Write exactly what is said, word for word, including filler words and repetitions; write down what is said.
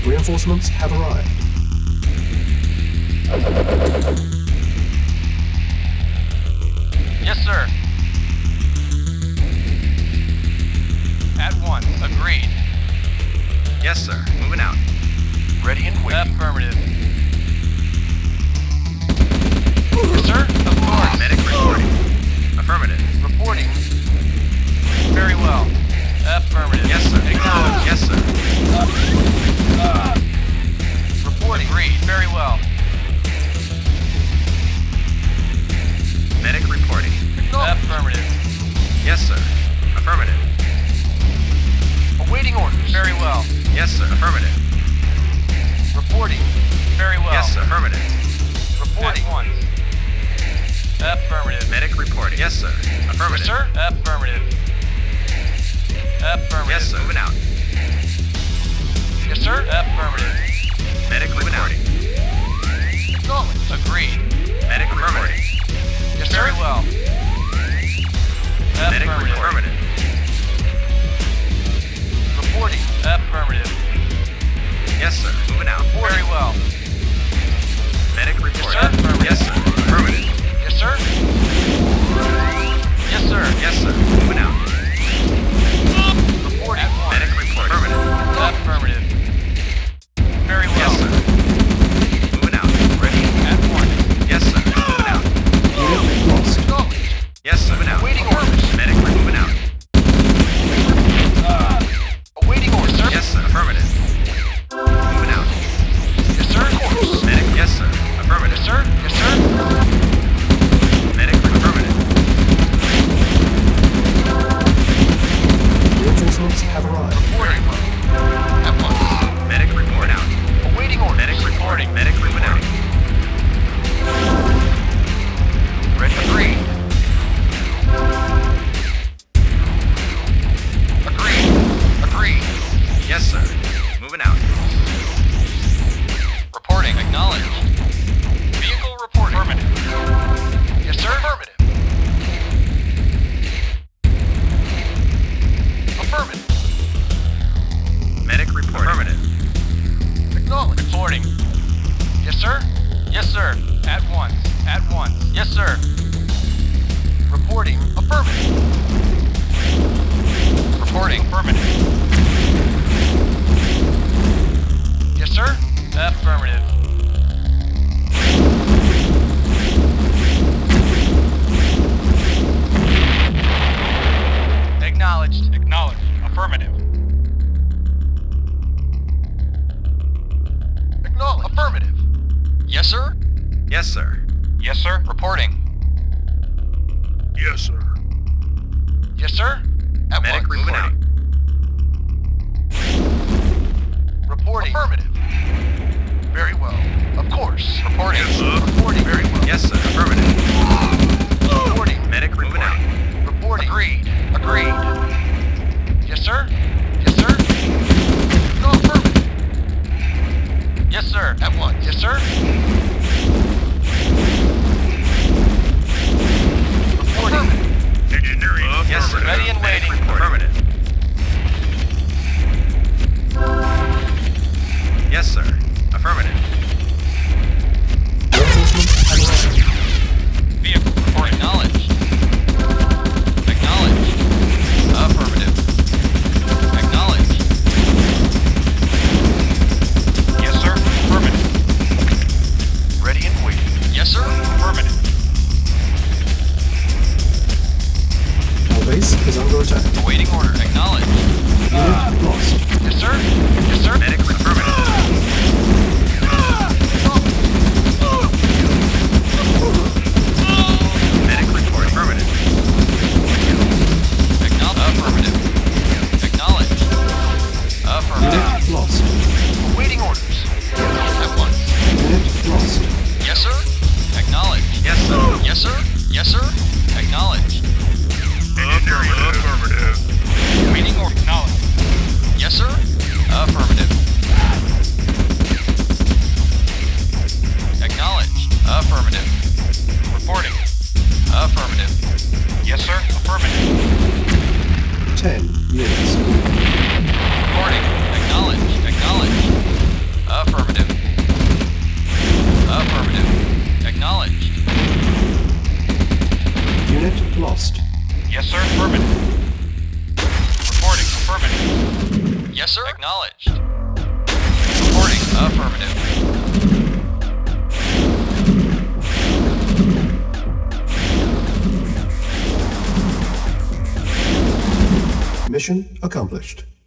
Reinforcements have arrived. Yes, sir. At once. Agreed. Yes, sir. Moving out. Ready and waiting. Affirmative. Yes, sir. Of course. Medic reporting. Affirmative. Reporting. Very well. Affirmative. Yes, sir. Acknowledged. Yes, sir. Reporting. Agreed. Very well. Medic reporting. Affirmative. Yes, sir. Affirmative. Awaiting orders. Very well. Yes, sir. Affirmative. Reporting. Very well. Yes, sir. Affirmative. Reporting. At once. Affirmative. Medic reporting. Yes, sir. Affirmative. Yes, sir. Affirmative. Affirmative. Yes, sir. Moving out. Yes, sir. Affirmative. Medic reporting. Acknowledged. Agreed. Medic reporting. Yes, sir. Very well. Medic Affirmative. affirmative. Reporting. Affirmative. Yes, sir. Moving out. Very well. Medic reporting. Yes, sir. Yes, sir. Affirmative. Yes, sir. Yes, sir. Yes, sir. Moving out. Reporting. At once. Medic reporting. Affirmative. Affirmative. Very well. Yes, sir. Moving out. Ready at once. Yes, sir. Moving out. Unit lost. Acknowledged. Yes, sir. Moving out. Awaiting orders. Medic moving out. Uh, awaiting orders, sir. Yes, sir. Affirmative. Moving out. Yes, sir. Of course. Medic. Yes, sir. Affirmative. Yes, sir. Yes, sir. Medic affirmative. Reinforcements have arrived. Reporting. At once. Medic report out. Awaiting orders. Medic reporting. Medic moving out. Ready. Agreed. Agreed. Agreed. Yes, sir. Moving out. Reporting. Acknowledged. Vehicle reporting. Affirmative. Yes, sir. Affirmative. Affirmative. Medic report. Affirmative. Acknowledged. Reporting. Yes, sir. Yes, sir. At once. At once. Yes, sir. Reporting. Affirmative. Reporting. Affirmative. Yes, sir. Affirmative. Acknowledged. Acknowledged. Affirmative. Acknowledged. Affirmative. Yes, sir. Yes, sir. Yes, sir. Reporting. Yes, sir. Yes, sir. At Medic once. moving out. Reporting. Affirmative. Very well. Of course. Reporting. Yes, sir. Reporting. Very well. Yes, sir. Affirmative. Reporting. Medic moving out. Reporting. Agreed. Agreed. Yes, sir. Yes, sir. No, affirmative. Yes, sir. At once. Yes, sir. Reporting. Engineering. Yes, sir. Ready and Medic waiting. report. Affirmative. Yes, sir. Affirmative. Mission accomplished.